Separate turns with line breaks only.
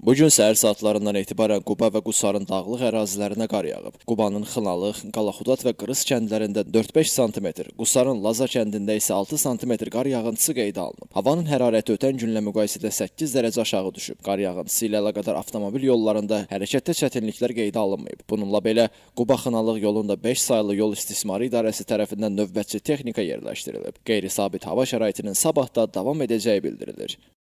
Bugün səhər saatlarından etibarən Quba və Qusarın dağlıq ərazilərinə qar yağıb. Qubanın Xınalıq, Qalaxudat və Qırız kəndlərində 4-5 sm, Qusarın Laza kəndində isə 6 sm qar yağıntısı qeydə alınıb. Havanın hərarəti ötən günlə müqayisədə 8 dərəcə aşağı düşüb. Qar yağıntısı ilə əlaqədar avtomobil yollarında hərəkətdə çətinliklər qeydə alınmayıb. Bununla belə Quba-Xınalıq yolunda 5 saylı yol istismarı idarəsi tərəfindən növbətçi texnika yerləşdirilib. Qeyri-sabit hava şəraitinin sabah da davam edəcəyi bildirilir.